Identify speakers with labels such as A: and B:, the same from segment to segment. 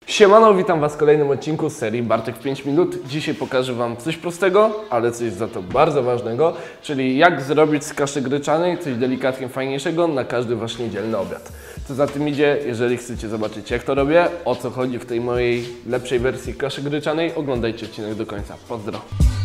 A: Siemano, witam Was w kolejnym odcinku z serii Bartek w 5 minut. Dzisiaj pokażę Wam coś prostego, ale coś za to bardzo ważnego, czyli jak zrobić z kaszy gryczanej coś delikatnie fajniejszego na każdy Wasz niedzielny obiad. Co za tym idzie, jeżeli chcecie zobaczyć jak to robię, o co chodzi w tej mojej lepszej wersji kaszy gryczanej, oglądajcie odcinek do końca. Pozdro!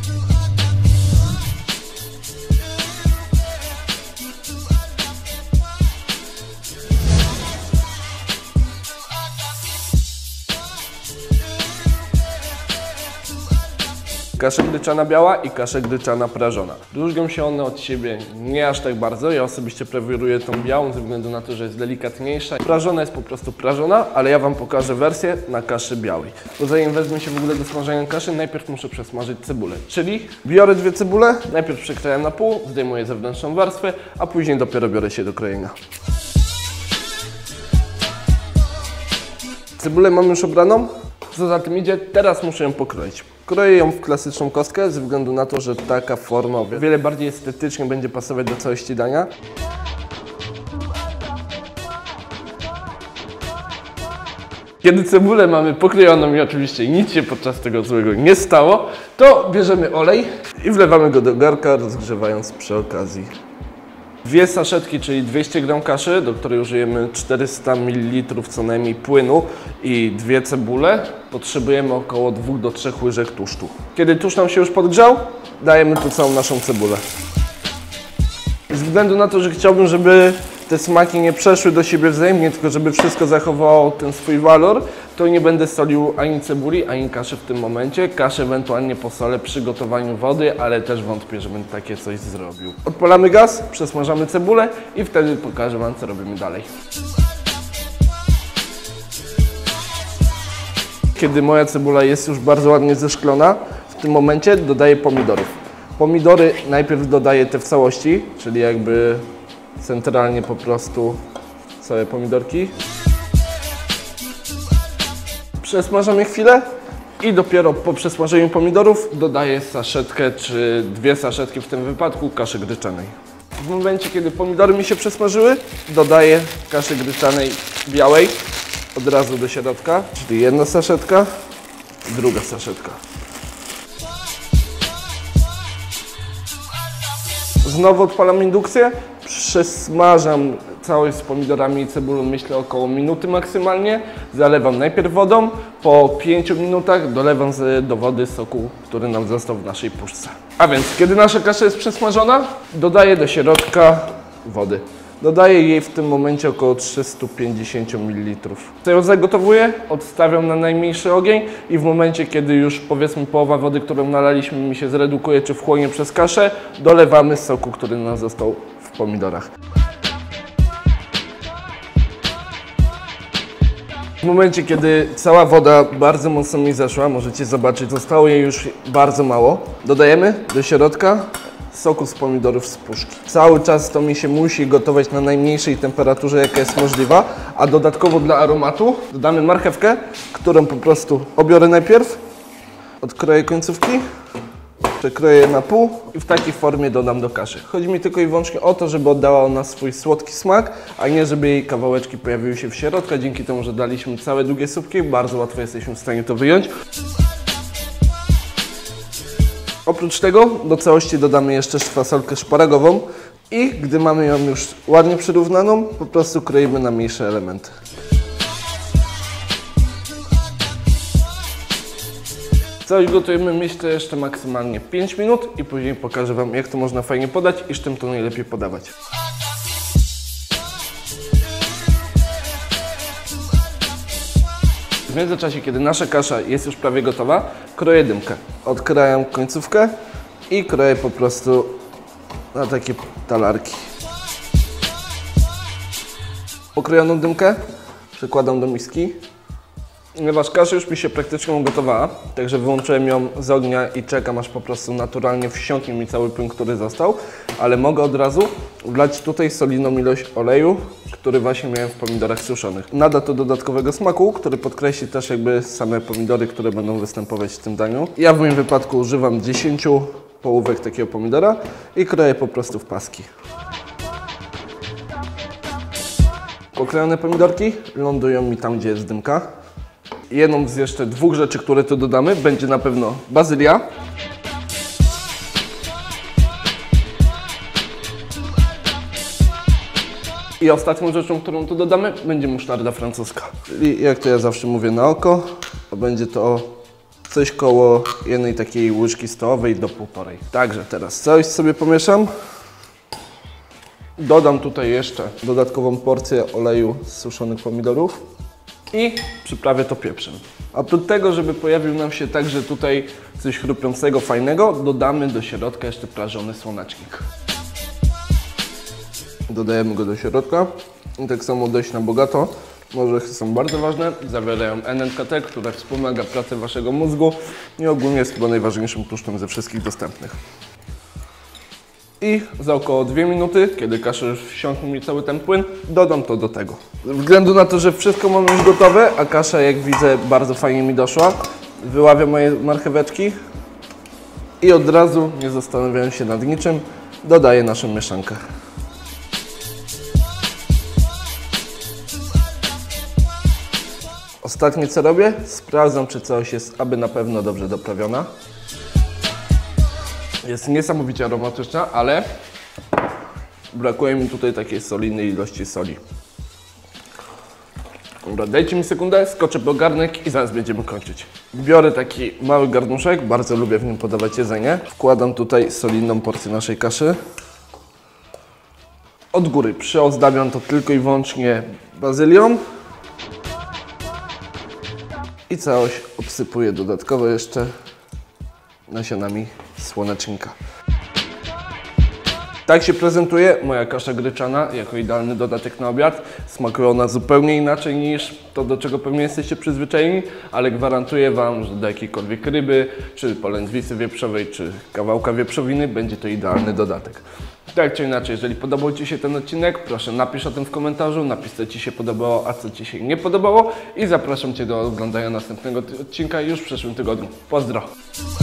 A: Kasza gryczana biała i kasza gryczana prażona. Różnią się one od siebie nie aż tak bardzo. Ja osobiście preferuję tą białą ze względu na to, że jest delikatniejsza. Prażona jest po prostu prażona, ale ja Wam pokażę wersję na kaszy białej. Bo zanim wezmę się w ogóle do smażenia kaszy, najpierw muszę przesmażyć cebulę. Czyli biorę dwie cebule, najpierw przekrajam na pół, zdejmuję zewnętrzną warstwę, a później dopiero biorę się do krojenia. Cebulę mam już obraną. Co za tym idzie, teraz muszę ją pokroić. Kroję ją w klasyczną kostkę ze względu na to, że taka forma o wiele bardziej estetycznie będzie pasować do całości dania. Kiedy cebulę mamy pokrojoną i oczywiście nic się podczas tego złego nie stało, to bierzemy olej i wlewamy go do garnka, rozgrzewając przy okazji. Dwie saszetki, czyli 200 g kaszy, do której użyjemy 400 ml co najmniej płynu i dwie cebule. Potrzebujemy około 2 do 3 łyżek tłuszczu. Kiedy tłuszcz nam się już podgrzał, dajemy tu całą naszą cebulę. Z względu na to, że chciałbym, żeby te smaki nie przeszły do siebie wzajemnie, tylko żeby wszystko zachowało ten swój walor, to nie będę solił ani cebuli, ani kaszy w tym momencie. Kaszę ewentualnie posolę przy gotowaniu wody, ale też wątpię, że będę takie coś zrobił. Odpalamy gaz, przesmażamy cebulę i wtedy pokażę Wam, co robimy dalej. Kiedy moja cebula jest już bardzo ładnie zeszklona, w tym momencie dodaję pomidorów. Pomidory najpierw dodaję te w całości, czyli jakby centralnie po prostu całe pomidorki. Przesmażam je chwilę i dopiero po przesmażeniu pomidorów dodaję saszetkę czy dwie saszetki w tym wypadku kaszy gryczanej. W momencie, kiedy pomidory mi się przesmażyły, dodaję kaszy gryczanej białej od razu do środka, czyli jedna saszetka, druga saszetka. Znowu odpalam indukcję, przesmażam całość z pomidorami i cebulą, myślę około minuty maksymalnie. Zalewam najpierw wodą, po 5 minutach dolewam do wody soku, który nam został w naszej puszce. A więc, kiedy nasza kasza jest przesmażona, dodaję do środka wody. Dodaję jej w tym momencie około 350 ml. Co ją zagotowuję, odstawiam na najmniejszy ogień i w momencie, kiedy już powiedzmy połowa wody, którą nalaliśmy, mi się zredukuje czy wchłonie przez kaszę, dolewamy soku, który nam został w pomidorach. W momencie, kiedy cała woda bardzo mocno mi zeszła, możecie zobaczyć, zostało jej już bardzo mało, dodajemy do środka soku z pomidorów z puszki. Cały czas to mi się musi gotować na najmniejszej temperaturze, jaka jest możliwa, a dodatkowo dla aromatu dodamy marchewkę, którą po prostu obiorę najpierw, odkroję końcówki, przekroję je na pół i w takiej formie dodam do kaszy. Chodzi mi tylko i wyłącznie o to, żeby oddała ona swój słodki smak, a nie żeby jej kawałeczki pojawiły się w środku. Dzięki temu, że daliśmy całe długie słupki, bardzo łatwo jesteśmy w stanie to wyjąć. Oprócz tego do całości dodamy jeszcze fasolkę szparagową i gdy mamy ją już ładnie przyrównaną, po prostu kroimy na mniejsze elementy. Całość gotujemy, myślę, jeszcze maksymalnie 5 minut i później pokażę Wam, jak to można fajnie podać i z czym to najlepiej podawać. W międzyczasie, kiedy nasza kasza jest już prawie gotowa, kroję dymkę. Odkrajam końcówkę i kroję po prostu na takie talarki. Pokrojoną dymkę przekładam do miski. Ponieważ kasza już mi się praktycznie ugotowała, także wyłączyłem ją z ognia i czekam, aż po prostu naturalnie wsiąknie mi cały płyn, który został, ale mogę od razu wlać tutaj solidną ilość oleju, który właśnie miałem w pomidorach suszonych. Nada to dodatkowego smaku, który podkreśli też jakby same pomidory, które będą występować w tym daniu. Ja w moim wypadku używam 10 połówek takiego pomidora i kroję po prostu w paski. Pokrojone pomidorki lądują mi tam, gdzie jest dymka. jedną z jeszcze 2 rzeczy, które tu dodamy, będzie na pewno bazylia. I ostatnią rzeczą, którą tu dodamy, będzie musztarda francuska. Czyli jak to ja zawsze mówię na oko, to będzie to coś koło jednej takiej łyżki stołowej do 1,5. Także teraz całość sobie pomieszam. Dodam tutaj jeszcze dodatkową porcję oleju z suszonych pomidorów i przyprawię to pieprzem. Oprócz tego, żeby pojawił nam się także tutaj coś chrupiącego, fajnego, dodamy do środka jeszcze prażony słonecznik. Dodajemy go do środka i tak samo dość na bogato. Orzechy są bardzo ważne, zawierają NNKT, które wspomaga pracę waszego mózgu i ogólnie jest chyba najważniejszym tłuszczem ze wszystkich dostępnych. I za około 2 minuty, kiedy kasza już wsiąknie mi cały ten płyn, dodam to do tego. Ze względu na to, że wszystko mam już gotowe, a kasza, jak widzę, bardzo fajnie mi doszła, wyławiam moje marcheweczki i od razu, nie zastanawiając się nad niczym, dodaję naszą mieszankę. Ostatnie co robię, sprawdzam, czy całość jest aby na pewno dobrze doprawiona. Jest niesamowicie aromatyczna, ale brakuje mi tutaj takiej solidnej ilości soli. Dobra, dajcie mi sekundę, skoczę po garnek i zaraz będziemy kończyć. Biorę taki mały garnuszek, bardzo lubię w nim podawać jedzenie. Wkładam tutaj solidną porcję naszej kaszy. Od góry przyozdabiam to tylko i wyłącznie bazylią. I całość obsypuję dodatkowo jeszcze nasionami słonecznika. Tak się prezentuje moja kasza gryczana jako idealny dodatek na obiad. Smakuje ona zupełnie inaczej niż to, do czego pewnie jesteście przyzwyczajeni, ale gwarantuję wam, że do jakiejkolwiek ryby, czy polędwicy wieprzowej, czy kawałka wieprzowiny będzie to idealny dodatek. Tak czy inaczej, jeżeli podobał ci się ten odcinek, proszę napisz o tym w komentarzu, napisz co ci się podobało, a co ci się nie podobało i zapraszam cię do oglądania następnego odcinka już w przyszłym tygodniu. Pozdro!